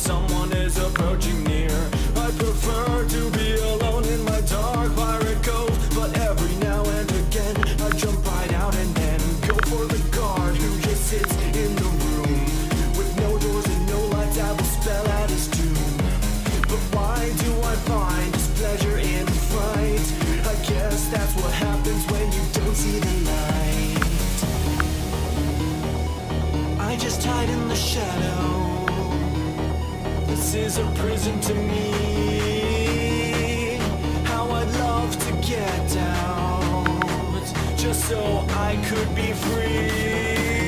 someone is approaching near. I prefer to be alone in my dark pirate cove, but every now and again I jump right out and then go for the guard who just sits in the room with no doors and no lights. I will spell out his doom. But why do I find this pleasure in fright? I guess that's what happens when you don't see the light. I just hide in the shadow. This is a prison to me. How I'd love to get out, just so I could be free.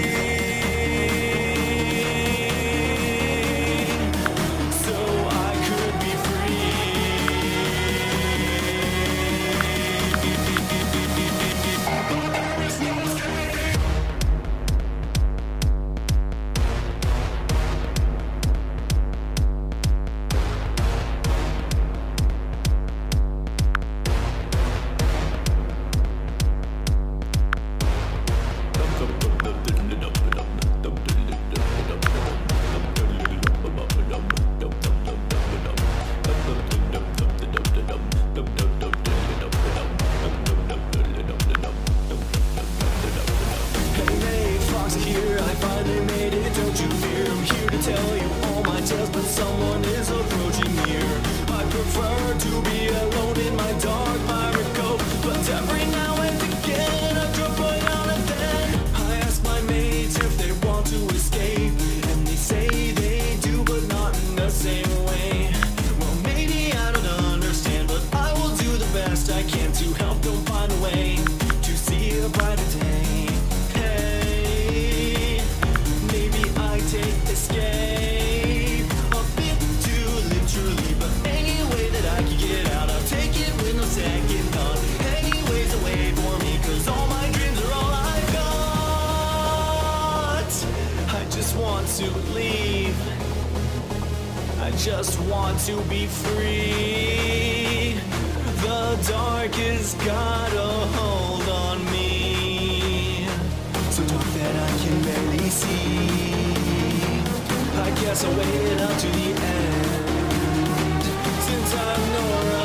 Foxy here, I finally made it, don't you fear. I'm here to tell you all my tales, but someone is approaching near. I prefer to be alone in my dark pirate cove, but every now and again I drop right out and then I ask my mates if they want to escape, and they say they do, but not in the same way. Well, maybe I don't understand, but I will do the best I can to help them find a way to see a brighter day. Escape a bit too literally, but any way that I can get out, I'll take it with no second thought. Any ways away for me, cause all my dreams are all I've got. I just want to leave, I just want to be free. The dark has got a hold on me, so dark that I can barely see. I guess I'll wait up to the end, since I know